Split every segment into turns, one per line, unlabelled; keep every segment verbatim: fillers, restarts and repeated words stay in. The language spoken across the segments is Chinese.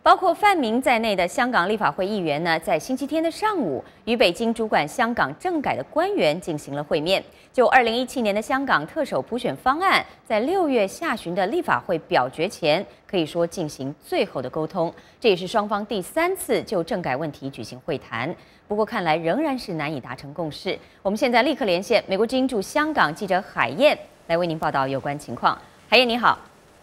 包括范明在内的香港立法会议员呢，在星期天的上午与北京主管香港政改的官员进行了会面，就二零一七年的香港特首普选方案，在六月下旬的立法会表决前，可以说进行最后的沟通。这也是双方第三次就政改问题举行会谈，不过看来仍然是难以达成共识。我们现在立刻连线美国之音驻香港记者海燕来为您报道有关情况。海燕你好。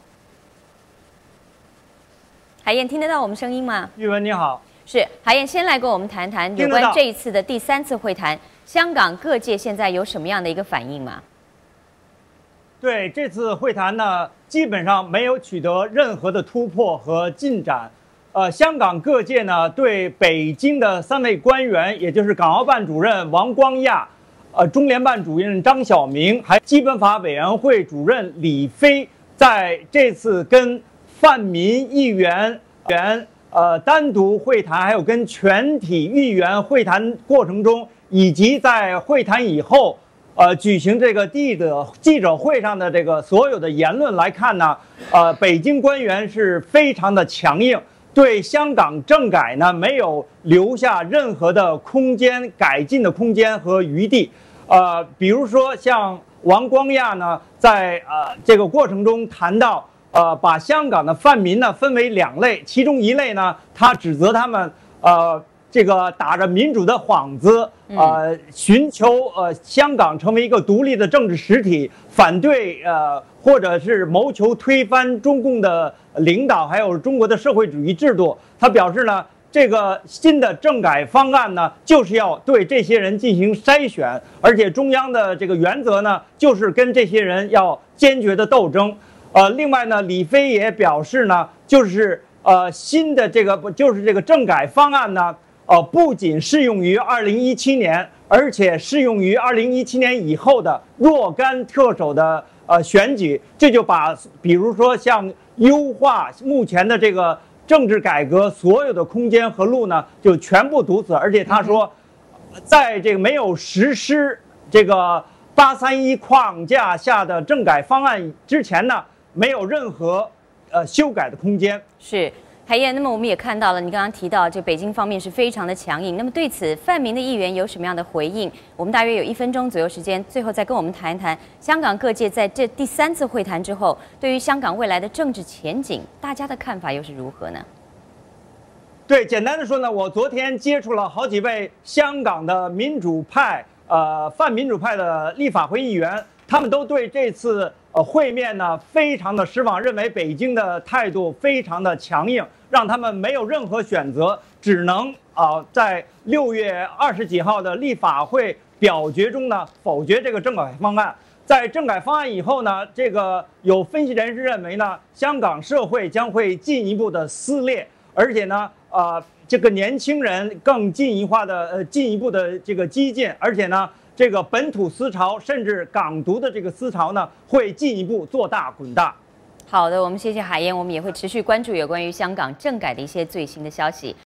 海燕，听得到我们声音吗？
玉文你好，
是海燕，先来跟我们谈谈有关这一次的第三次会谈，香港各界现在有什么样的一个反应吗？
对这次会谈呢，基本上没有取得任何的突破和进展。呃，香港各界呢对北京的三位官员，也就是港澳办主任王光亚，呃，中联办主任张晓明，还基本法委员会主任李飞，在这次跟 泛民议员员呃单独会谈，还有跟全体议员会谈过程中，以及在会谈以后，呃举行这个记者记者会上的这个所有的言论来看呢，呃，北京官员是非常的强硬，对香港政改呢没有留下任何的空间改进的空间和余地。呃，比如说像王光亚呢，在呃这个过程中谈到。 呃，把香港的泛民呢分为两类，其中一类呢，他指责他们呃这个打着民主的幌子，呃，寻求呃香港成为一个独立的政治实体，反对呃或者是谋求推翻中共的领导，还有中国的社会主义制度。他表示呢，这个新的政改方案呢，就是要对这些人进行筛选，而且中央的这个原则呢，就是跟这些人要坚决的斗争。 呃，另外呢，李飞也表示呢，就是呃新的这个不就是这个政改方案呢，呃不仅适用于二零一七年，而且适用于二零一七年以后的若干特首的呃选举。这就把比如说像优化目前的这个政治改革所有的空间和路呢，就全部堵死。而且他说，在这个没有实施这个八三一框架下的政改方案之前呢， 没有任何呃修改的空间。是
海燕，那么我们也看到了，你刚刚提到这北京方面是非常的强硬。那么对此，泛民的议员有什么样的回应？我们大约有一分钟左右时间，最后再跟我们谈一谈香港各界在这第三次会谈之后，对于香港未来的政治前景，大家的看法又是如何呢？
对，简单的说呢，我昨天接触了好几位香港的民主派呃泛民主派的立法会议员，他们都对这次 呃，会面呢非常的失望，认为北京的态度非常的强硬，让他们没有任何选择，只能啊、呃、在六月二十几号的立法会表决中呢否决这个政改方案。在政改方案以后呢，这个有分析人士认为呢，香港社会将会进一步的撕裂，而且呢，呃，这个年轻人更进一化的呃进一步的这个激进，而且呢， 这个本土思潮，甚至港独的这个思潮呢，会进一步做大滚大。
好的，我们谢谢海燕，我们也会持续关注有关于香港政改的一些最新的消息。